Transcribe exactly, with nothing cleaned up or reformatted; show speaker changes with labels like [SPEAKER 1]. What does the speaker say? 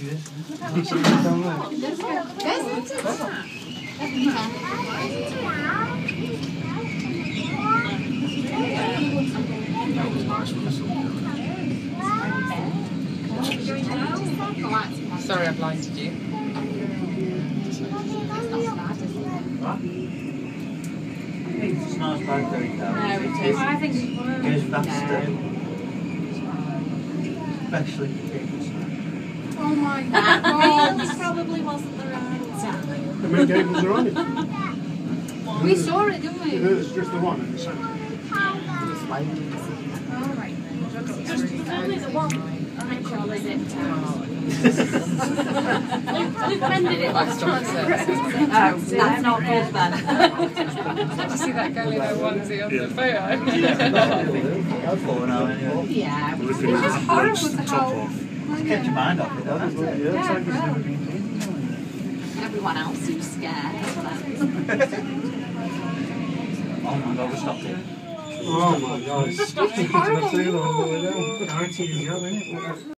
[SPEAKER 1] Sorry, I blinded you.
[SPEAKER 2] What? It's not as bad going down.
[SPEAKER 3] No, it is. I think it
[SPEAKER 2] goes faster. Especially for kids.
[SPEAKER 3] Oh my god. This probably wasn't the right time.
[SPEAKER 4] How many gables are on it?
[SPEAKER 3] We saw it, didn't we?
[SPEAKER 4] It's just the one in the centre.
[SPEAKER 3] Alright then. Just only the one. I'm sure is it. We've bended it last time. Oh, that's not good then.
[SPEAKER 1] Did you see that girl in her onesie on the photo?
[SPEAKER 2] I've fallen out anyway.
[SPEAKER 3] Yeah.
[SPEAKER 1] It's just horrible to how...
[SPEAKER 2] Just get your mind off it, doesn't it?
[SPEAKER 4] Yeah, it's like it's never been
[SPEAKER 3] Everyone else seems scared.
[SPEAKER 2] Oh my god, we stopped it.
[SPEAKER 4] Oh my god.
[SPEAKER 3] It's horrible.
[SPEAKER 4] nineteen years young, isn't it?